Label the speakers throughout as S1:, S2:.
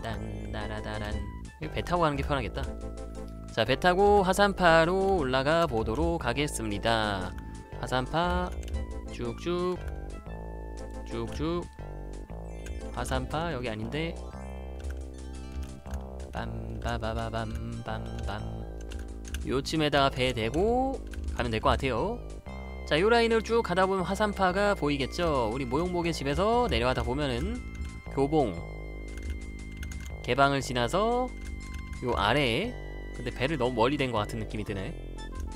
S1: 딴딴따라다란. 배 타고 가는 게 편하겠다. 자, 배 타고 화산파로 올라가 보도록 하겠습니다. 화산파 쭉쭉 쭉쭉. 화산파 여기 아닌데. 빰바바바밤빰빰. 요쯤에다가 배 대고 가면 될 것 같아요. 자, 요 라인을 쭉 가다 보면 화산파가 보이겠죠. 우리 모용복의 집에서 내려가다 보면은 교봉 개방을 지나서 요 아래에, 근데 배를 너무 멀리 댄 것 같은 느낌이 드네.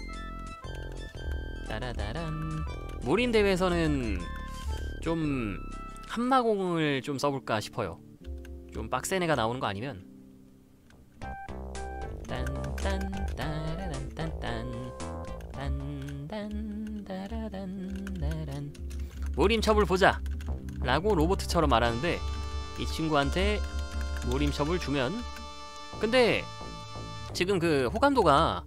S1: 따라다란. 무림 대회에서는 좀 한마공을 좀 써볼까 싶어요. 좀 빡센 애가 나오는 거 아니면. 딴딴따라란딴딴 무림첩을 보자 라고 로보트처럼 말하는데, 이 친구한테 무림첩을 주면, 근데 지금 그 호감도가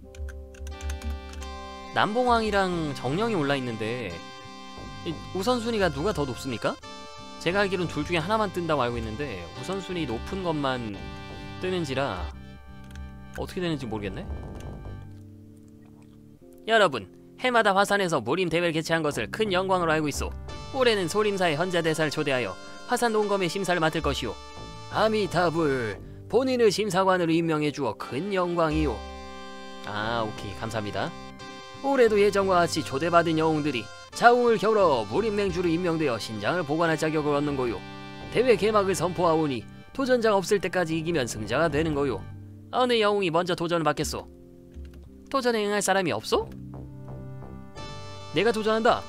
S1: 남봉왕이랑 정령이 올라있는데 우선순위가 누가 더 높습니까? 제가 알기로는 둘 중에 하나만 뜬다고 알고 있는데 우선순위 높은 것만 뜨는지라 어떻게 되는지 모르겠네. 여러분, 해마다 화산에서 무림 대회를 개최한 것을 큰 영광으로 알고 있소. 올해는 소림사의 현자대사를 초대하여 화산 농검의 심사를 맡을 것이오. 아미타불, 본인을 심사관으로 임명해 주어 큰 영광이오. 아, 오케이, 감사합니다. 올해도 예정과 같이 초대받은 영웅들이 자웅을 겨뤄 무림맹주로 임명되어 신장을 보관할 자격을 얻는 거요. 대회 개막을 선포하오니 도전자가 없을 때까지 이기면 승자가 되는 거요. 어느 영웅이 먼저 도전을 받겠소? 도전에 응할 사람이 없소? 내가 도전한다.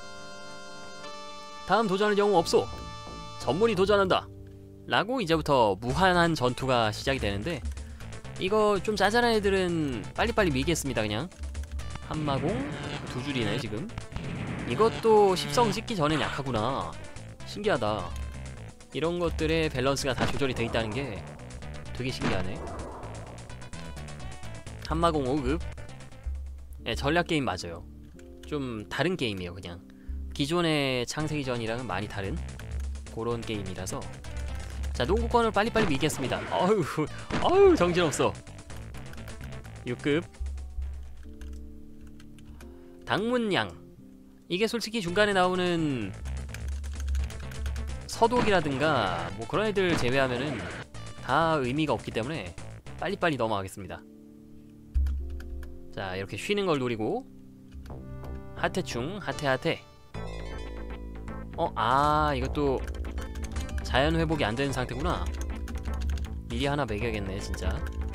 S1: 다음 도전할 영웅 없소? 전문이 도전한다. 라고 이제부터 무한한 전투가 시작이 되는데, 이거 좀 짜잘한 애들은 빨리빨리 밀겠습니다. 그냥 한마공 두 줄이네 지금. 이것도 10성 찍기 전엔 약하구나. 신기하다. 이런 것들의 밸런스가 다 조절이 돼 있다는 게 되게 신기하네. 한마공 5급. 네, 전략 게임 맞아요. 좀 다른 게임이에요. 그냥 기존의 창세기전이랑은 많이 다른 그런 게임이라서. 자, 농구권을 빨리빨리 밀겠습니다. 어휴 정신없어. 6급 당문양. 이게 솔직히 중간에 나오는 서독이라든가 뭐 그런 애들 제외하면은 다 의미가 없기 때문에 빨리빨리 넘어가겠습니다. 자, 이렇게 쉬는 걸 노리고 하태충 하태하태. 이것도 자연 회복이 안 되는 상태구나. 미리 하나 먹여야겠네 진짜.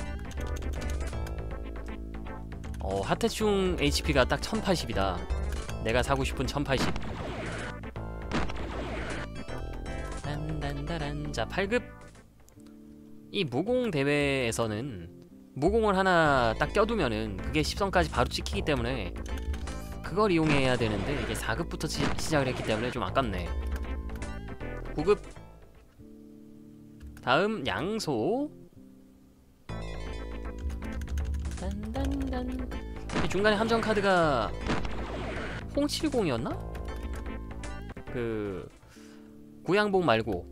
S1: 하태충 HP가 딱 1080이다. 내가 사고 싶은 1080. 딴딴따란. 자, 8급. 이 무공 대회에서는 무공을 하나 딱 껴두면은 그게 10성까지 바로 찍히기 때문에 그걸 이용해야 되는데, 이게 4급부터 시작을 했기 때문에 좀 아깝네. 9급. 다음 양소. 딴딴딴. 중간에 함정 카드가 홍70이었나? 그 고양복 말고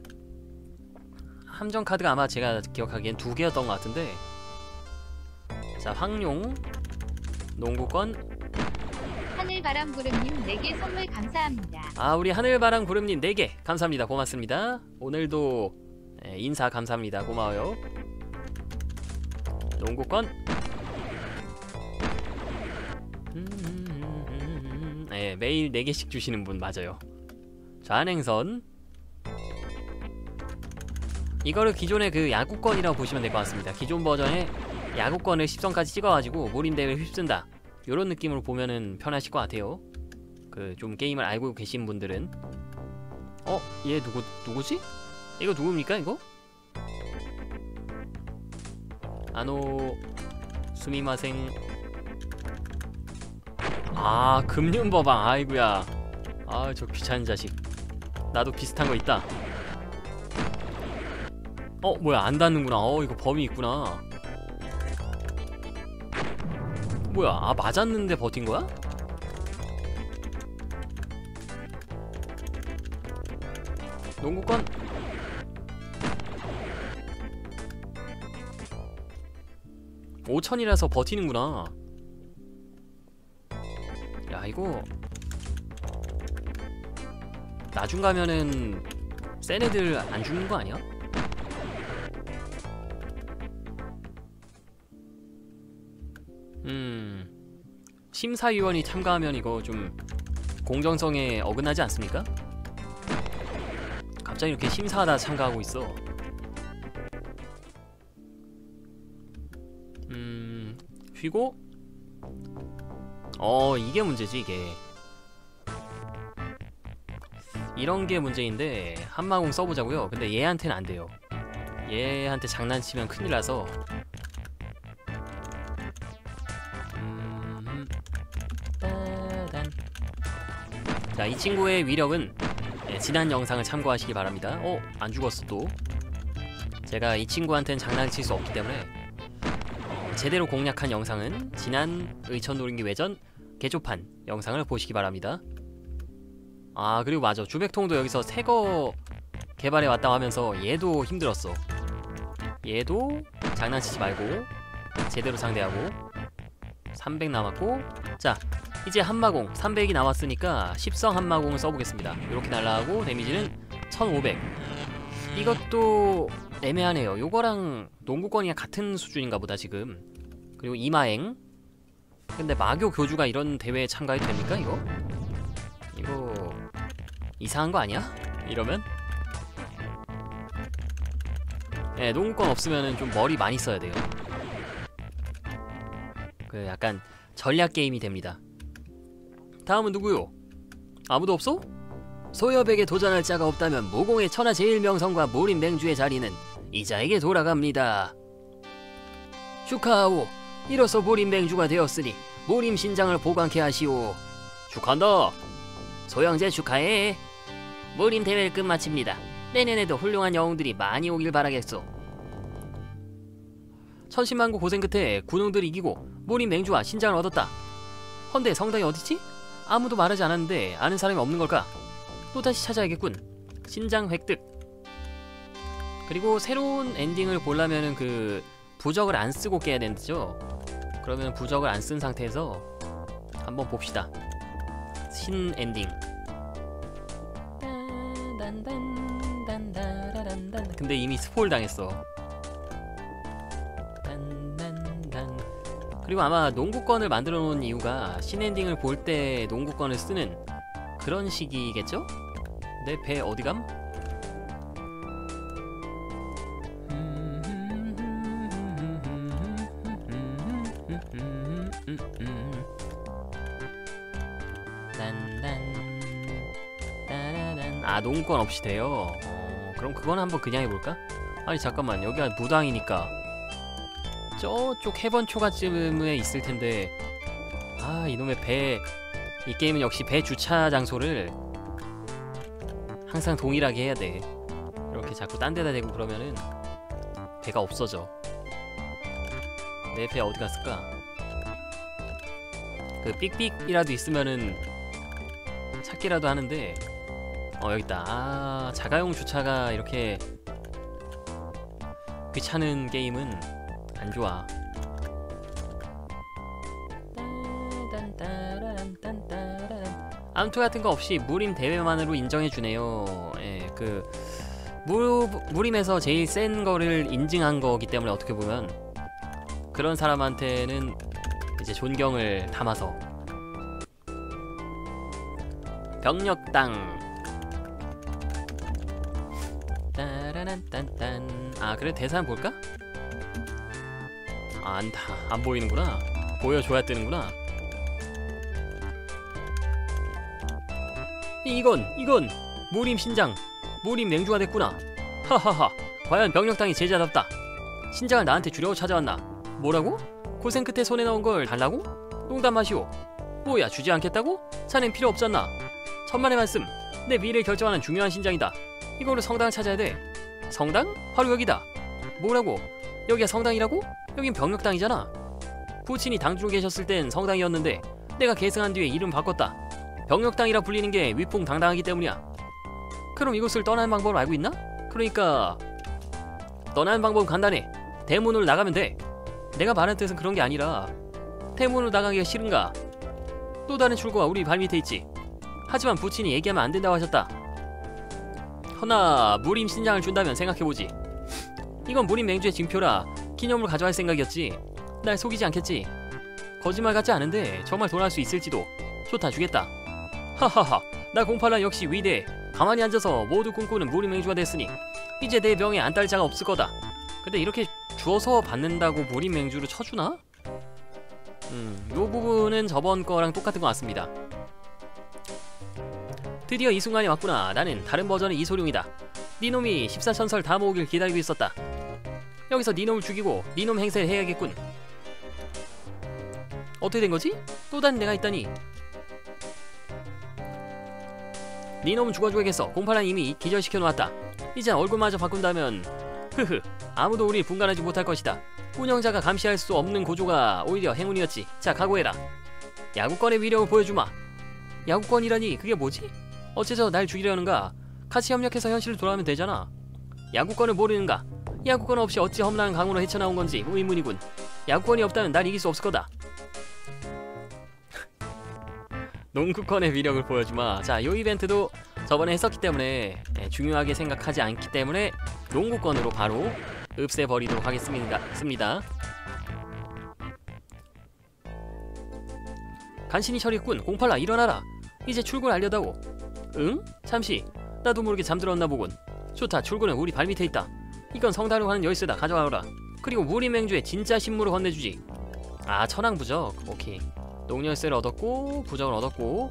S1: 함정 카드가 아마 제가 기억하기엔 2개였던 것 같은데. 자, 황룡 농구권.
S2: 하늘바람구름님 4개 선물 감사합니다.
S1: 아, 우리 하늘바람구름님 4개 감사합니다. 고맙습니다. 오늘도 인사 감사합니다. 고마워요. 농구권. 네, 매일 4개씩 주시는 분 맞아요. 좌냉선. 이거를 기존의 그 야구권이라고 보시면 될 것 같습니다. 기존 버전의 야구권을 10성까지 찍어가지고 무림대회를 휩쓴다, 요런 느낌으로 보면은 편하실 것 같아요. 그 좀 게임을 알고 계신 분들은. 얘 누구지? 이거 누굽니까 이거? 수미마생. 금륜법왕. 아이구야. 저 귀찮은 자식. 나도 비슷한 거 있다. 뭐야, 안 닿는구나. 이거 범위 있구나. 뭐야, 맞았는데 버틴 거야? 농구권. 5천이라서 버티는구나. 야 이거 나중 가면은 센 애들 안 죽는 거 아니야? 심사위원이 참가하면 이거 좀 공정성에 어긋나지 않습니까? 갑자기 이렇게 심사하다 참가하고 있어. 쉬고. 이게 문제지. 이게 이런 게 문제인데 한마공 써보자고요. 근데 얘한테는 안 돼요. 얘한테 장난치면 큰일 나서. 자, 이 친구의 위력은 지난 영상을 참고하시기 바랍니다. 안 죽었어 또. 제가 이 친구한테는 장난칠 수 없기 때문에 제대로 공략한 영상은 지난 의천노린기 외전 개조판 영상을 보시기 바랍니다. 아 그리고 맞아, 주백통도 여기서 새거 개발해 왔다고 하면서 얘도 힘들었어. 얘도 장난치지 말고 제대로 상대하고. 300 남았고. 자 이제 한마공 300이 남았으니까 10성 한마공을 써보겠습니다. 이렇게 날라가고 데미지는 1500. 이것도 애매하네요. 요거랑 농구권이랑 같은 수준인가 보다 지금. 그리고 이마행. 근데 마교 교주가 이런 대회에 참가해도 됩니까 이거? 이거 이상한 거 아니야? 이러면? 네, 농구권 없으면은 좀 머리 많이 써야 돼요. 그 약간 전략 게임이 됩니다. 다음은 누구요? 아무도 없어? 소엽에게 도전할 자가 없다면 무공의 천하제일명성과 무림맹주의 자리는 이자에게 돌아갑니다. 축하하오. 이로써 무림맹주가 되었으니 무림신장을 보관케 하시오. 축하한다. 소영제 축하해. 무림 대회를 끝마칩니다. 내년에도 훌륭한 영웅들이 많이 오길 바라겠소. 천신만고 고생 끝에 군웅들이 이기고 무림맹주와 신장을 얻었다. 헌데 성당이 어디지? 아무도 말하지 않았는데 아는 사람이 없는 걸까? 또다시 찾아야겠군. 신장 획득. 그리고 새로운 엔딩을 보려면은 그 부적을 안 쓰고 깨야 된대죠. 그러면 부적을 안 쓴 상태에서 한번 봅시다. 신 엔딩. 근데 이미 스포일 당했어. 그리고 아마 농구권을 만들어 놓은 이유가 신 엔딩을 볼 때 농구권을 쓰는 그런 식이겠죠? 내 배 어디감? 아 농구권 없이 돼요? 그럼 그건 한번 그냥 해볼까? 아니 잠깐만, 여기가 무당이니까 저쪽 해번 초가쯤에 있을 텐데. 아 이놈의 배. 이 게임은 역시 배 주차 장소를 항상 동일하게 해야 돼. 이렇게 자꾸 딴 데다 대고 그러면은 배가 없어져. 내 배 어디 갔을까? 그 삑삑이라도 있으면은 찾기라도 하는데. 여기 있다. 아 자가용 주차가 이렇게 귀찮은 게임은 안 좋아. 암투 같은 거 없이 무림 대회만으로 인정해주네요. 예, 그 무림에서 제일 센 거를 인증한 거기 때문에 어떻게 보면 그런 사람한테는 이제 존경을 담아서. 병력당. 따라란딴딴. 아 그래 대사는 볼까? 아, 안 보이는구나. 보여줘야 뜨는구나. 이건 무림 신장, 무림 맹주가 됐구나. 하하하. 과연 병력당이 제자답다. 신장을 나한테 주려고 찾아왔나? 뭐라고? 고생 끝에 손에 넣은 걸 달라고? 농담 마시오. 뭐야, 주지 않겠다고? 자넨 필요 없잖아. 천만의 말씀. 내 미래를 결정하는 중요한 신장이다. 이거로 성당을 찾아야 돼. 성당? 바로 여기다. 뭐라고? 여기가 성당이라고? 여긴 병력당이잖아. 부친이 당주로 계셨을 땐 성당이었는데 내가 계승한 뒤에 이름 바꿨다. 병력당이라 불리는 게 위풍당당하기 때문이야. 그럼 이곳을 떠나는 방법을 알고 있나? 그러니까 떠나는 방법은 간단해. 대문으로 나가면 돼. 내가 말한 뜻은 그런 게 아니라 태문으로 나가기가 싫은가? 또 다른 출구가 우리 발밑에 있지. 하지만 부친이 얘기하면 안 된다고 하셨다. 허나 무림 신장을 준다면 생각해보지. 이건 무림 맹주의 징표라 기념으로 가져갈 생각이었지. 날 속이지 않겠지? 거짓말 같지 않은데 정말 돌아갈 수 있을지도. 좋다, 주겠다. 하하하, 나 공팔란 역시 위대해. 가만히 앉아서 모두 꿈꾸는 무림 맹주가 됐으니 이제 내 명에 안 딸 자가 없을 거다. 근데 이렇게 주어서 받는다고 무림 맹주를 쳐주나? 요 부분은 저번 거랑 똑같은 것 같습니다. 드디어 이 순간이 왔구나. 나는 다른 버전의 이소룡이다. 니놈이 14천설 다 모으길 기다리고 있었다. 여기서 니놈을 죽이고 니놈 행세를 해야겠군. 어떻게 된거지? 또 다른 내가 있다니. 니놈은 죽어줘야겠어. 공팔란 이미 기절시켜 놓았다. 이제 얼굴마저 바꾼다면 흐흐, 아무도 우리 분간하지 못할 것이다. 운영자가 감시할 수 없는 구조가 오히려 행운이었지. 자, 각오해라. 야구권의 위력을 보여주마. 야구권이라니 그게 뭐지? 어째서 날 죽이려는가? 같이 협력해서 현실로 돌아오면 되잖아. 야구권을 모르는가? 야구권 없이 어찌 험난한 강으로 헤쳐나온 건지 의문이군. 야구권이 없다면 날 이길 수 없을 거다. 농구권의 위력을 보여주마. 자, 요 이벤트도 저번에 했었기 때문에 중요하게 생각하지 않기 때문에 농구권으로 바로 없애버리도록 하겠습니다. 간신히 처리했군. 공팔라, 일어나라. 이제 출구를 알려다오. 응? 잠시, 나도 모르게 잠들었나 보군. 좋다, 출구는 우리 발밑에 있다. 이건 성다라고 하는 열쇠다. 가져와라. 그리고 무림맹주의 진짜 신물을 건네주지. 아, 천왕부적. 오케이. 농열쇠를 얻었고 부적을 얻었고,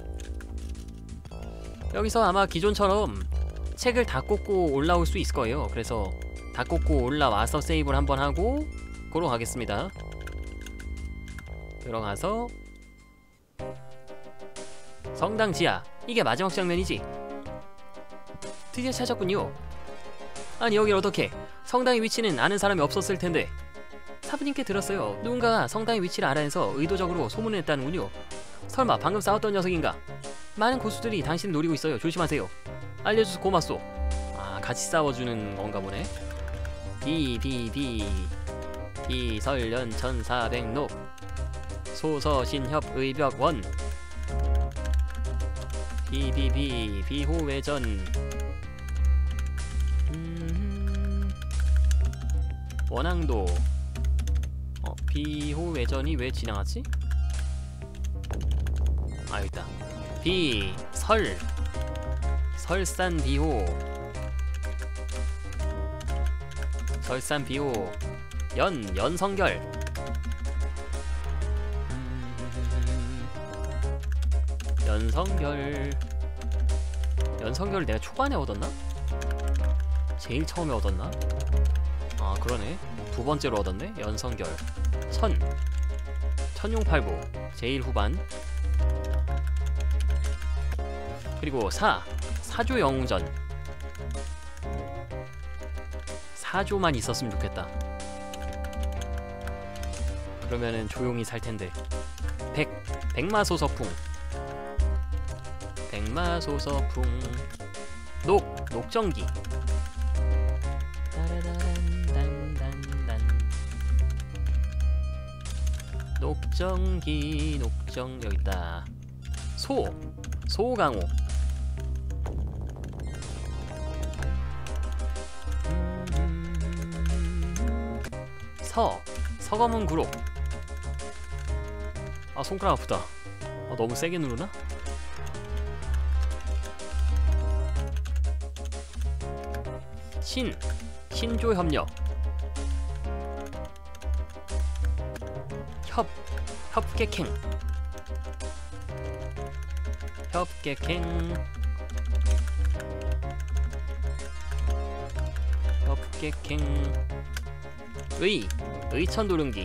S1: 여기서 아마 기존처럼 책을 다 꽂고 올라올 수 있을 거예요. 그래서 다 꽂고 올라와서 세이브를 한번 하고 고로 가겠습니다. 들어가서 성당 지하, 이게 마지막 장면이지. 드디어 찾았군요. 아니, 여길 어떻게? 성당의 위치는 아는 사람이 없었을 텐데. 사부님께 들었어요. 누군가가 성당의 위치를 알아내서 의도적으로 소문을 냈다는군요. 설마 방금 싸웠던 녀석인가? 많은 고수들이 당신을 노리고 있어요. 조심하세요. 알려줘서 고맙소. 아, 같이 싸워주는 건가 보네. 비설련 1400녹 소서신협 의벽원 비호회전 원앙도. 비호회전이 왜 지나갔지? 아, 여기있다. 설산비호 연성결. 연성결을 내가 초반에 얻었나? 제일 처음에 얻었나? 아, 그러네. 두 번째로 얻었네. 연성결. 천용팔부 제일 후반. 그리고 사조 영웅전. 사조만 있었으면 좋겠다. 그러면은 조용히 살 텐데. 백마소서풍. 녹정기. 녹정 여기있다. 소강호. 서검은 구록. 아, 손가락 아프다. 아, 너무 세게 누르나? 신조협력. 협객행. 의천도릉기.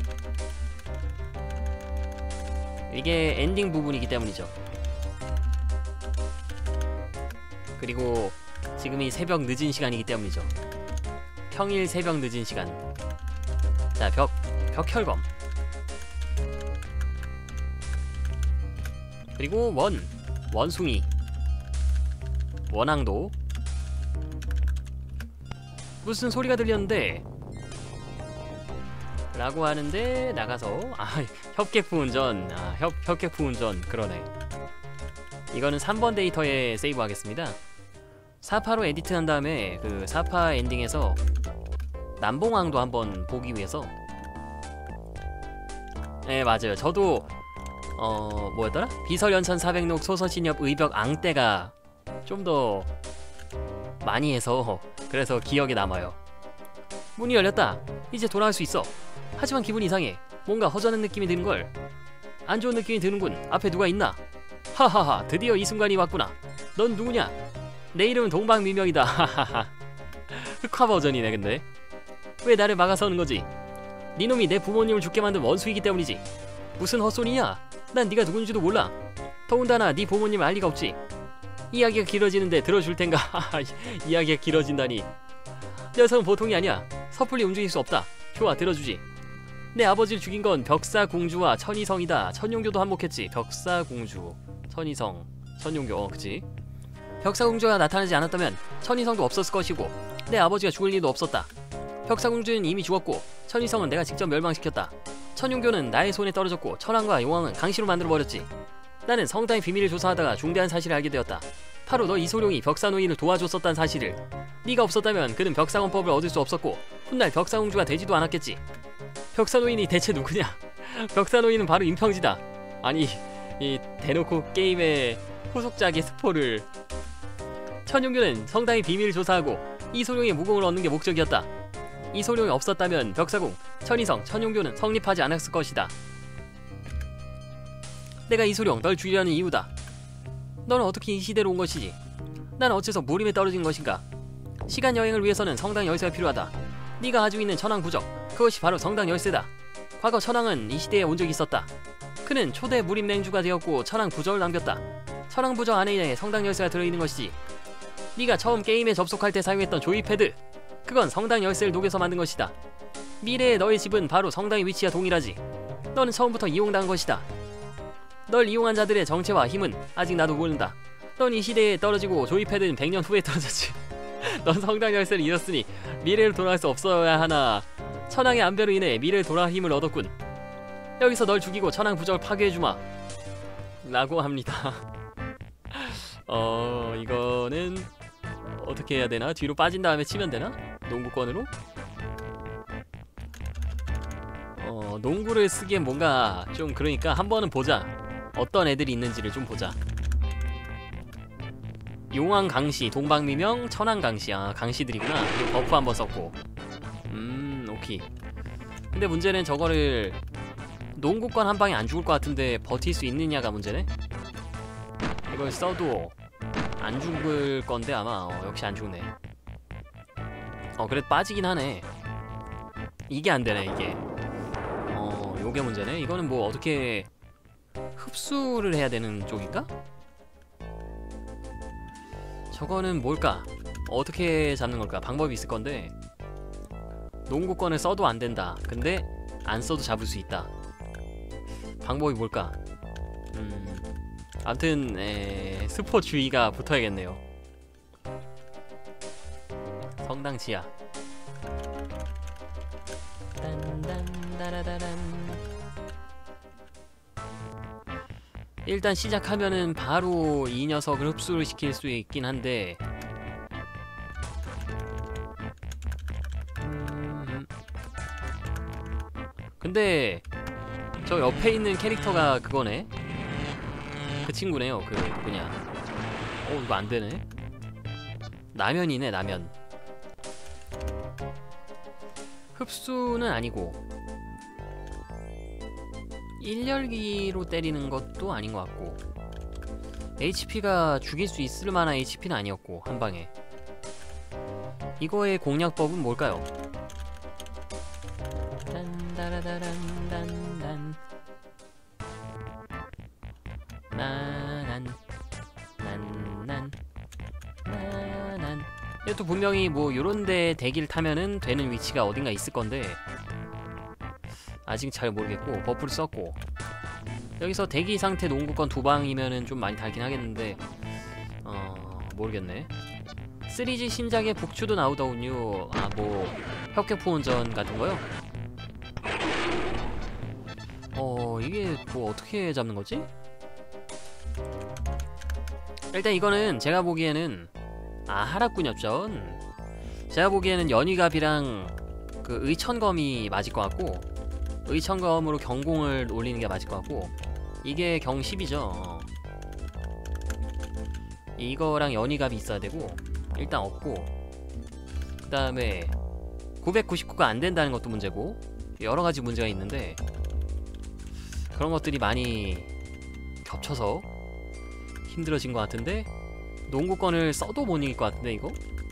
S1: 이게 엔딩 부분이기 때문이죠. 그리고 지금이 새벽 늦은 시간이기 때문이죠. 평일 새벽 늦은 시간. 자, 벽혈검. 그리고 원숭이. 원앙도. 무슨 소리가 들렸는데 라고 하는데 나가서 협객부운전 협객부운전 그러네. 이거는 3번 데이터에 세이브 하겠습니다. 4파로 에디트한 다음에 그 4파 엔딩에서 남봉왕도 한번 보기 위해서. 네 맞아요. 저도 뭐였더라? 비설연천 400녹 소서진엽 의벽 앙대가 좀 더 많이 해서 그래서 기억에 남아요. 문이 열렸다. 이제 돌아갈 수 있어. 하지만 기분이 이상해. 뭔가 허전한 느낌이 드는걸. 안 좋은 느낌이 드는군. 앞에 누가 있나? 하하하, 드디어 이 순간이 왔구나. 넌 누구냐? 내 이름은 동방미명이다. 하하하. 흑화 버전이네. 근데 왜 나를 막아서는 거지? 니놈이 내 부모님을 죽게 만든 원수이기 때문이지. 무슨 헛소리냐? 난 네가 누군지도 몰라. 더군다나 네 부모님을 알 리가 없지. 이야기가 길어지는데 들어줄 텐가? 이야기가 길어진다니. 녀석은 보통이 아니야. 섣불리 움직일 수 없다. 좋아, 들어주지. 내 아버지를 죽인 건 벽사공주와 천희성이다. 천용교도 한몫했지. 벽사공주, 천희성, 천용교. 그치? 벽사공주가 나타나지 않았다면 천희성도 없었을 것이고 내 아버지가 죽을 일도 없었다. 벽사공주는 이미 죽었고 천희성은 내가 직접 멸망시켰다. 천용교는 나의 손에 떨어졌고 천왕과 용왕은 강시로 만들어버렸지. 나는 성당의 비밀을 조사하다가 중대한 사실을 알게 되었다. 바로 너 이소룡이 벽사노인을 도와줬었다는 사실을. 네가 없었다면 그는 벽사권법을 얻을 수 없었고 훗날 벽사공주가 되지도 않았겠지. 벽사노인이 대체 누구냐? 벽사노인은 바로 임평지다. 아니 이 대놓고 게임의 후속작의 스포를. 천용교는 성당의 비밀을 조사하고 이소룡의 무공을 얻는 게 목적이었다. 이소룡이 없었다면 벽사공, 천희성, 천용교는 성립하지 않았을 것이다. 내가 이소룡 널 죽이려는 이유다. 너는 어떻게 이 시대로 온 것이지? 난 어째서 무림에 떨어진 것인가? 시간 여행을 위해서는 성당 열쇠가 필요하다. 네가 가지고 있는 천왕 부적, 그것이 바로 성당 열쇠다. 과거 천왕은 이 시대에 온 적이 있었다. 그는 초대 무림 맹주가 되었고 천왕 부적을 남겼다. 천왕 부적 안에 성당 열쇠가 들어있는 것이지. 네가 처음 게임에 접속할 때 사용했던 조이패드, 그건 성당 열쇠를 녹여서 만든 것이다. 미래의 너의 집은 바로 성당의 위치와 동일하지. 너는 처음부터 이용당한 것이다. 널 이용한 자들의 정체와 힘은 아직 나도 모른다. 넌 이 시대에 떨어지고 조이패드는 100년 후에 떨어졌지. 넌 성당 열쇠를 잃었으니 미래를 돌아갈 수 없어야 하나. 천왕의 안배로 인해 미래를 돌아갈 힘을 얻었군. 여기서 널 죽이고 천왕 부적을 파괴해주마 라고 합니다. 이거는 어떻게 해야 되나? 뒤로 빠진 다음에 치면 되나? 농구권으로? 농구를 쓰기엔 뭔가 좀 그러니까 한 번은 보자. 어떤 애들이 있는지를 좀 보자. 용왕 강시, 동방미명, 천왕 강시. 아, 강시들이구나. 버프 한번 썼고. 오케이. 근데 문제는 저거를 농구권 한 방에 안 죽을 것 같은데 버틸 수 있느냐가 문제네. 이걸 써도 안 죽을 건데 아마. 역시 안 죽네. 그래도 빠지긴 하네. 이게 안 되네, 이게. 요게 문제네. 이거는 뭐 어떻게 흡수를 해야 되는 쪽인가? 저거는 뭘까? 어떻게 잡는 걸까? 방법이 있을 건데. 농구권을 써도 안 된다. 근데 안 써도 잡을 수 있다. 방법이 뭘까? 아무튼 스포 주의가 붙어야겠네요. 성당 지하. 딴딴따라다란. 일단 시작하면은 바로 이 녀석을 흡수를 시킬 수 있긴 한데 근데 저 옆에 있는 캐릭터가 그거네. 그 친구네요. 그 누구냐. 이거 안되네. 라면이네. 라면. 흡수는 아니고 일렬기로 때리는 것도 아닌 것 같고 HP가 죽일 수 있을 만한 HP는 아니었고 한방에. 이거의 공략법은 뭘까요? 딴따라다란단단 나난 난난 나난. 이것도 분명히 뭐 요런데 대기를 타면은 되는 위치가 어딘가 있을 건데 아직 잘 모르겠고 버프를 썼고 여기서 대기 상태 농구권 2방이면은 좀 많이 달긴 하겠는데 모르겠네. 3G 신작의 북추도 나오더군요. 뭐 협격포운전 같은 거요? 이게 뭐 어떻게 잡는 거지? 일단 이거는 제가 보기에는 하락군엽전. 제가 보기에는 연희갑이랑 그 의천검이 맞을 것 같고, 의천검으로 경공을 올리는 게 맞을 것 같고, 이게 경 10이죠. 이거랑 연희갑이 있어야 되고, 일단 없고, 그 다음에 999가 안 된다는 것도 문제고, 여러 가지 문제가 있는데, 그런 것들이 많이 겹쳐서 힘들어진 것 같은데, 농구권을 써도 못 이길 것 같은데 이거?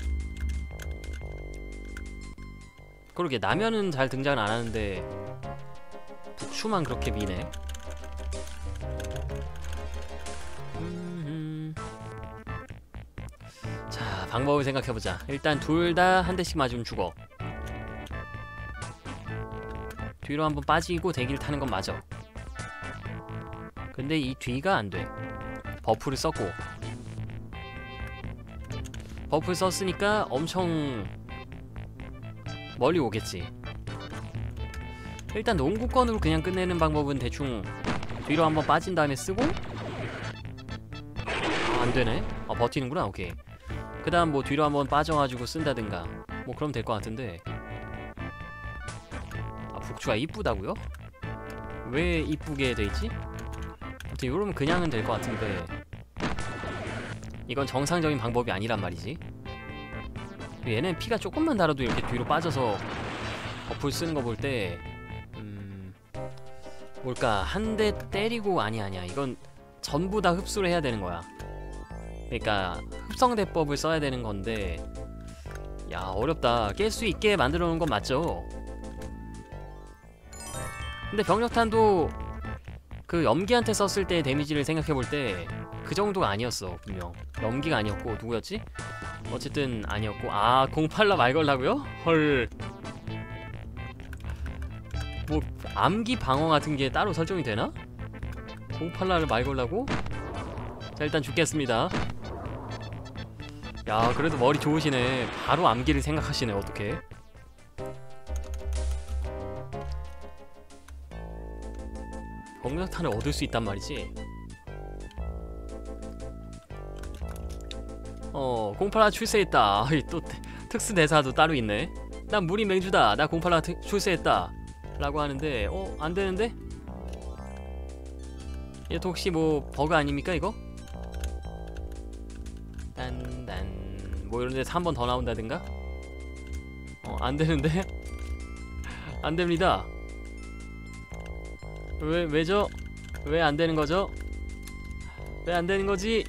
S1: 그러게 남현은 잘 등장을 안 하는데 북추만 그렇게 미네. 자, 방법을 생각해보자. 일단 둘 다 한 대씩 맞으면 죽어. 뒤로 한번 빠지고 대기를 타는 건 맞아. 근데 이 뒤가 안 돼. 버프를 썼고, 버프를 썼으니까 엄청 멀리 오겠지. 일단 농구권으로 그냥 끝내는 방법은 대충 뒤로 한번 빠진 다음에 쓰고, 안되네. 버티는구나. 오케이. 그 다음 뭐 뒤로 한번 빠져가지고 쓴다든가 뭐 그러면 될 것 같은데. 북추가 이쁘다고요? 왜 이쁘게 돼있지? 아무튼 요러면 그냥은 될 것 같은데, 이건 정상적인 방법이 아니란 말이지. 얘는 피가 조금만 달아도 이렇게 뒤로 빠져서 버프를 쓰는 거 볼 때 뭘까, 한 대 때리고 아니야. 이건 전부 다 흡수를 해야 되는 거야. 그러니까 흡성대법을 써야 되는 건데, 야, 어렵다. 깰 수 있게 만들어 놓은 건 맞죠? 근데 병력탄도 그 염기한테 썼을 때 데미지를 생각해 볼 때 그 정도가 아니었어. 분명 염기가 아니었고, 누구였지? 어쨌든 아니었고. 08라 말 걸라고요? 헐. 뭐 암기 방어 같은 게 따로 설정이 되나? 08라를 말 걸라고? 자, 일단 죽겠습니다. 야, 그래도 머리 좋으시네. 바로 암기를 생각하시네. 어떡해. 병력탄을 얻을 수 있단 말이지. 08라 출세했다. 또 특수 대사도 따로 있네. 난 무리 맹주다. 나 08라 출세했다 라고 하는데, 안되는데? 얘도 혹시 뭐 버그 아닙니까 이거? 딴딴 뭐 이런 데서 한 번 더 나온다든가? 안되는데? 안됩니다. 왜죠? 왜 안되는 거죠? 왜 안되는 거지?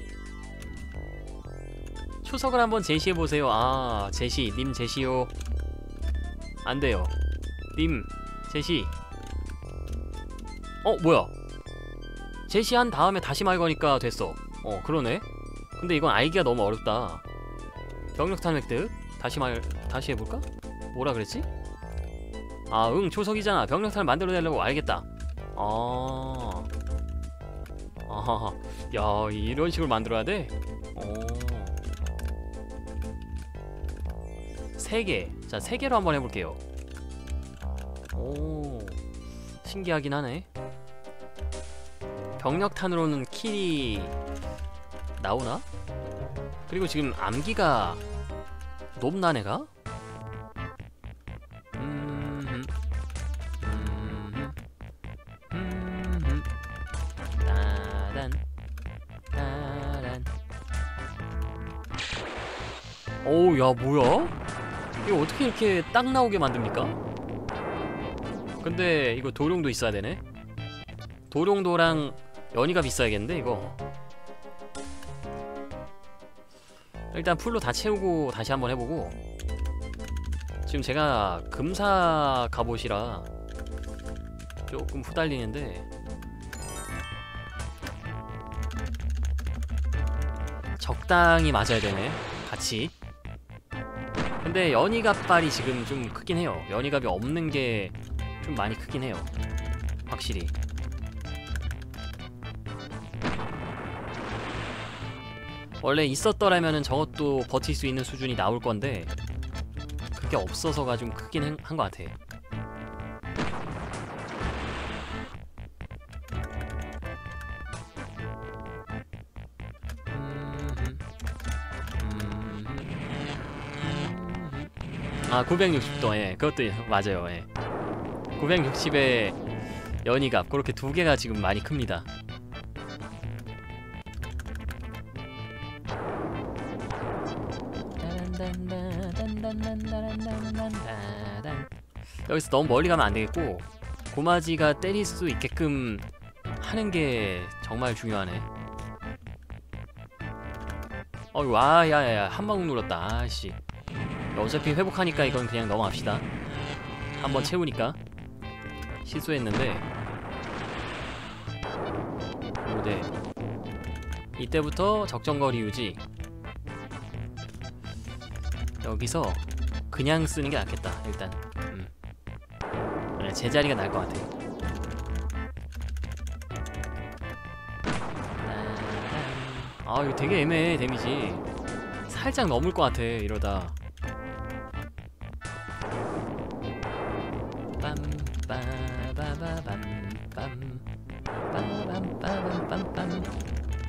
S1: 초석을 한번 제시해보세요. 제시. 님 제시요. 안돼요. 님 제시. 뭐야, 제시한 다음에 다시 말 거니까 됐어. 그러네. 근데 이건 알기가 너무 어렵다. 병력탄 획득. 다시 해볼까? 뭐라 그랬지? 응, 초석이잖아. 병력탄을 만들어내려고. 알겠다. 야, 이런 식으로 만들어야 돼? 3개. 자, 3개로 한번 해볼게요. 신기하긴 하네. 병력탄으로는 킬이 나오나? 그리고 지금 암기가 높나 내가? 오우, 야, 뭐야? 이거 어떻게 이렇게 딱 나오게 만듭니까? 근데 이거 도룡도 있어야 되네. 도룡도랑 연희갑 있어야겠는데 이거. 일단 풀로 다 채우고 다시 한번 해보고. 지금 제가 금사 갑옷이라 조금 후달리는데, 적당히 맞아야 되네, 같이. 근데 연희갑발이 지금 좀 크긴 해요. 연희갑이 없는 게 좀 많이 크긴 해요, 확실히. 원래 있었더라면은 저것도 버틸 수 있는 수준이 나올 건데, 그게 없어서가 좀 크긴 한 것 같아. 아 960도 예 그것도 맞아요 예 960의 연이갑 그렇게 두 개가 지금 많이 큽니다. 여기서 너무 멀리 가면 안 되겠고 고마지가 때릴 수 있게끔 하는 게 정말 중요하네. 와 야야야 한 방울 눌렀다. 아씨 어차피 회복하니까 이건 그냥 넘어갑시다. 한번 채우니까 실수했는데 네 이때부터 적정거리 유지. 여기서 그냥 쓰는 게 낫겠다. 일단 네, 제자리가 나을 것 같아. 아 이거 되게 애매해. 데미지 살짝 넘을 것 같아 이러다. 빰빰빠바밤빰빰빰빰빰빰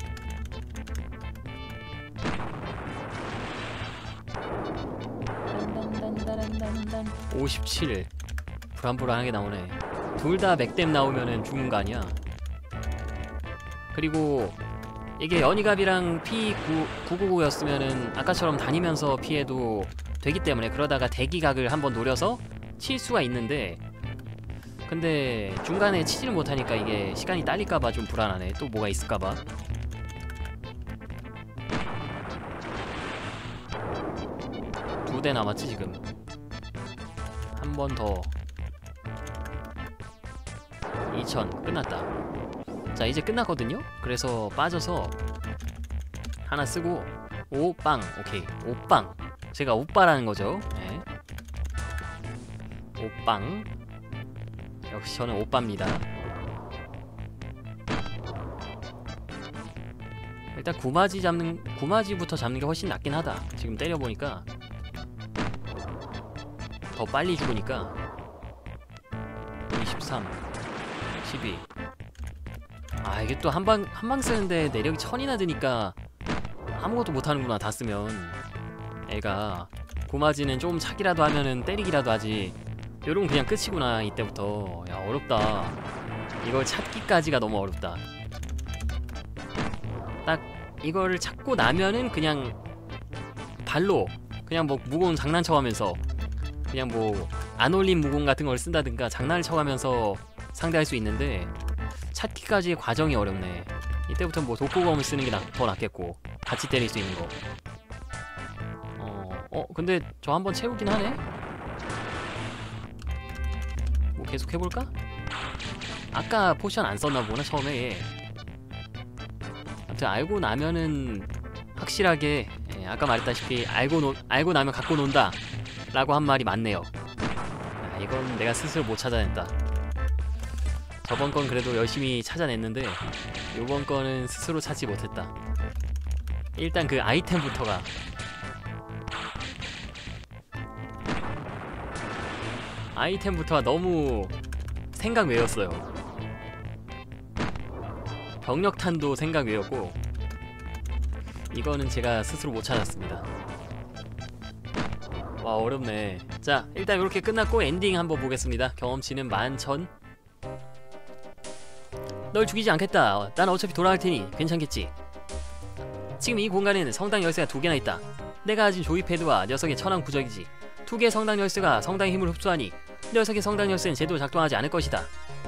S1: 57 불안불안하게 나오네. 둘 다 맥댐 나오면은 죽는 거 아니야. 그리고 이게 연이갑이랑 P999였으면은 아까처럼 다니면서 피해도 되기 때문에 그러다가 대기각을 한번 노려서 칠 수가 있는데 근데 중간에 치지를 못하니까 이게 시간이 딸릴까봐 좀 불안하네. 또 뭐가 있을까봐. 두 대 남았지 지금. 한 번 더. 2000 끝났다. 자 이제 끝났거든요. 그래서 빠져서 하나 쓰고 오빵. 오케이 오빵. 제가 오빠라는 거죠. 네. 오빵. 역시 저는 오빠입니다. 일단 구마지부터 잡는 게 훨씬 낫긴 하다. 지금 때려보니까 더 빨리 죽으니까 23 12 아 이게 또 한방 쓰는데 내력이 1000이나 드니까 아무것도 못하는구나. 다 쓰면 애가 고마지는 좀 차기라도 하면은 때리기라도 하지 요런 그냥 끝이구나. 이때부터 야 어렵다. 이걸 찾기까지가 너무 어렵다. 딱 이걸 찾고 나면은 그냥 발로 그냥 뭐 무공 장난쳐 하면서 그냥 뭐 안 올린 무공 같은 걸 쓴다든가 장난을 쳐가면서 상대할 수 있는데 찾기까지의 과정이 어렵네. 이때부터 뭐 독고검을 쓰는 게 더 낫겠고 같이 때릴 수 있는 거. 근데 저 한번 채우긴 하네. 뭐 계속 해볼까? 아까 포션 안 썼나 보나 처음에. 아무튼 알고 나면은 확실하게 아까 말했다시피 알고 나면 갖고 논다 라고 한 말이 맞네요. 아, 이건 내가 스스로 못 찾아냈다. 저번 건 그래도 열심히 찾아냈는데 요번 거는 스스로 찾지 못했다. 일단 그 아이템부터가 너무 생각 외였어요. 병력탄도 생각 외였고 이거는 제가 스스로 못 찾았습니다. 와 어렵네. 자 일단 이렇게 끝났고 엔딩 한번 보겠습니다. 경험치는 11,000. 널 죽이지 않겠다. 난 어차피 돌아갈 테니 괜찮겠지. 지금 이 공간에는 성당 열쇠가 2개나 있다. 내가 가진 조이패드와 녀석의 천왕 부적이지. 2개의 성당 열쇠가 성당의 힘을 흡수하니 녀석의 성당 열쇠는 제대로 작동하지 않을 것이다.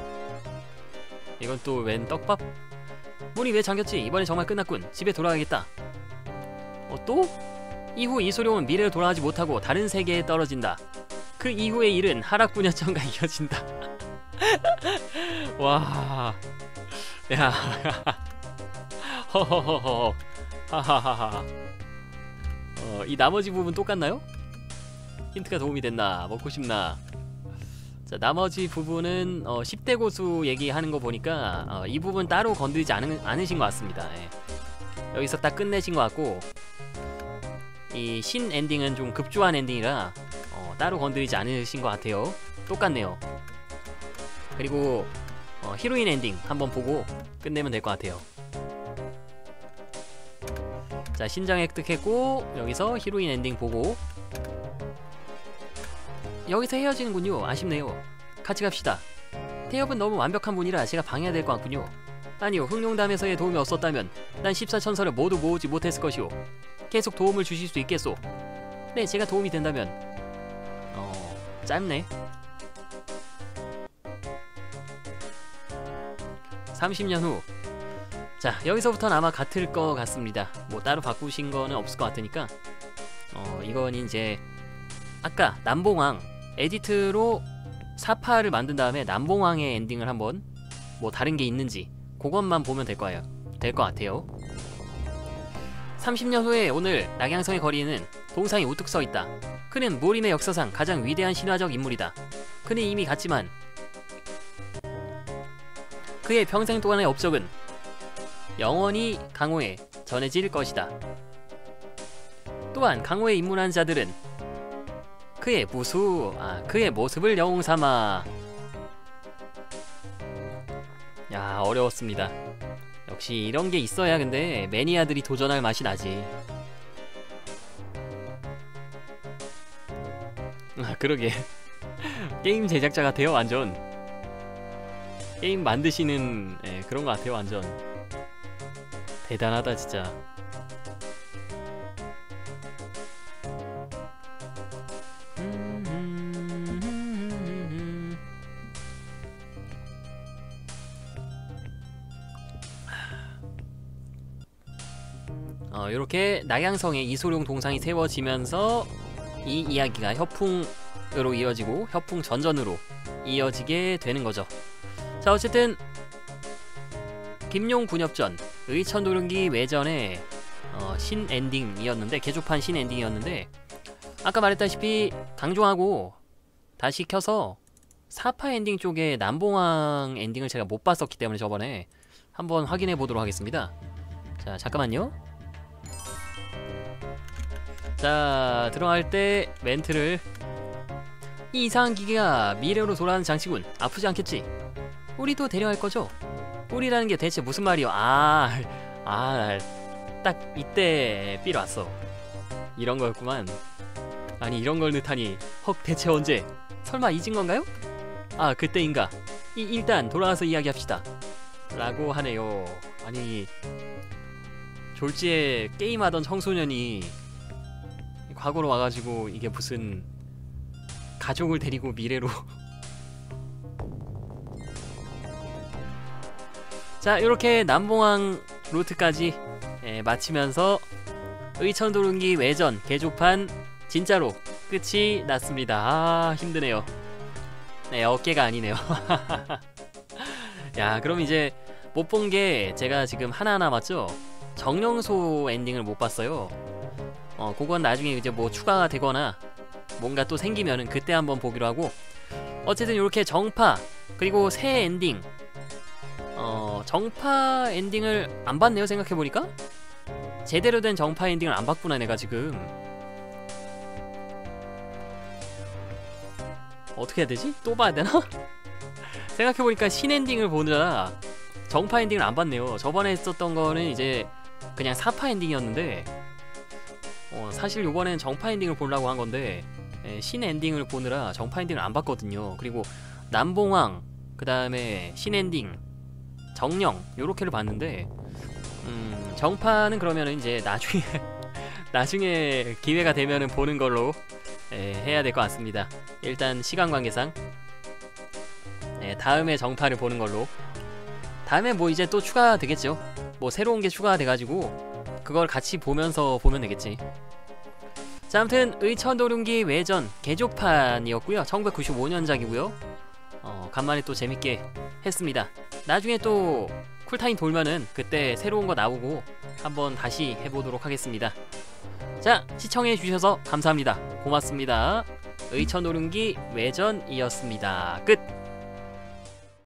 S1: 이건 또 웬 떡밥? 문이 왜 잠겼지? 이번엔 정말 끝났군. 집에 돌아가겠다. 또? 이후 이소룡은 미래로 돌아가지 못하고 다른 세계에 떨어진다. 그 이후의 일은 하락부녀천과 이어진다. 와... 야... 허허허허 하하하하. 이 나머지 부분 똑같나요? 힌트가 도움이 됐나? 먹고 싶나? 자 나머지 부분은 10대 고수 얘기하는 거 보니까 이 부분 따로 건드리지 않으신 것 같습니다. 예. 여기서 딱 끝내신 것 같고 이 신 엔딩은 좀 급조한 엔딩이라 따로 건드리지 않으신 것 같아요. 똑같네요. 그리고 히로인 엔딩 한번 보고 끝내면 될 것 같아요. 자 신장 획득했고 여기서 히로인 엔딩 보고 여기서 헤어지는군요. 아쉽네요. 같이 갑시다. 태엽은 너무 완벽한 분이라 제가 방해해야 될 것 같군요. 아니요, 흑룡담에서의 도움이 없었다면 난 14천서를 모두 모으지 못했을 것이오. 계속 도움을 주실 수 있겠소? 네, 제가 도움이 된다면. 짧네. 30년 후. 자, 여기서부터는 아마 같을 것 같습니다. 뭐 따로 바꾸신 거는 없을 것 같으니까. 이건 이제 아까 남봉왕 에디트로 사파를 만든 다음에 남봉왕의 엔딩을 한번 뭐 다른 게 있는지 그것만 보면 될 거예요. 될 것 같아요. 30년 후에 오늘 낙양성의 거리에는 동상이 우뚝 서 있다. 그는 무림의 역사상 가장 위대한 신화적 인물이다. 그는 이미 갔지만 그의 평생 동안의 업적은 영원히 강호에 전해질 것이다. 또한 강호에 입문한 자들은 그의 그의 모습을 영웅 삼아. 야, 어려웠습니다. 역시 이런 게 있어야 근데 매니아들이 도전할 맛이 나지. 그러게. 게임 제작자 같아요, 완전. 게임 만드시는 그런 거 같아요, 완전. 대단하다, 진짜. 이렇게 낙양성에 이소룡 동상이 세워지면서 이 이야기가 협풍으로 이어지고 협풍 전전으로 이어지게 되는 거죠. 자, 어쨌든 김용 군협전 의천도룡기 외전의 신엔딩이었는데, 개조판 신엔딩이었는데, 아까 말했다시피 강조하고 다시 켜서 사파 엔딩 쪽에 남봉왕 엔딩을 제가 못 봤었기 때문에 저번에 한번 확인해 보도록 하겠습니다. 자, 잠깐만요. 자, 들어갈 때 멘트를, 이 이상한 기계가 미래로 돌아가는 장치군. 아프지 않겠지? 우리도 데려갈 거죠? 우리라는 게 대체 무슨 말이요? 딱 이때 삘 왔어. 이런 거였구만. 아니, 이런 걸 넣다니. 헉, 대체 언제? 설마 잊은 건가요? 아, 그때인가? 일단 돌아가서 이야기합시다. 라고 하네요. 아니, 졸지에 게임하던 청소년이 과거로 와가지고 이게 무슨 가족을 데리고 미래로. 자, 이렇게 남봉왕 루트까지 마치면서 의천도룡기 외전 개조판 진짜로 끝이 났습니다. 아, 힘드네요. 네, 어깨가 아니네요. 야, 그럼 이제 못 본 게 제가 지금 하나 남았죠? 정령소 엔딩을 못 봤어요. 그건 나중에 이제 뭐 추가가 되거나 뭔가 또 생기면은 그때 한번 보기로 하고, 어쨌든 이렇게 정파 그리고 새 엔딩, 정파 엔딩을 안 봤네요. 생각해보니까 제대로 된 정파 엔딩을 안 봤구나 내가 지금. 어떻게 해야 되지? 또 봐야 되나? 생각해보니까 신 엔딩을 보느라 정파 엔딩을 안 봤네요. 저번에 했었던 거는 이제 그냥 사파 엔딩이었는데, 사실 요번엔 정파 엔딩을 보려고 한 건데 신 엔딩을 보느라 정파 엔딩을 안 봤거든요. 그리고 남봉왕, 그 다음에 신 엔딩, 정령 요렇게를 봤는데, 정파는 그러면은 이제 나중에 기회가 되면은 보는 걸로 해야 될 것 같습니다. 일단 시간 관계상 다음에 정파를 보는 걸로. 다음에 뭐 이제 또 추가가 되겠죠. 뭐 새로운 게 추가가 돼가지고 그걸 같이 보면서 보면 되겠지. 자, 아무튼 의천도룡기 외전 개조판이었고요. 1995년작이고요. 간만에 또 재밌게 했습니다. 나중에 또 쿨타임 돌면은 그때 새로운 거 나오고 한번 다시 해보도록 하겠습니다. 자, 시청해주셔서 감사합니다. 고맙습니다. 의천도룡기 외전이었습니다. 끝!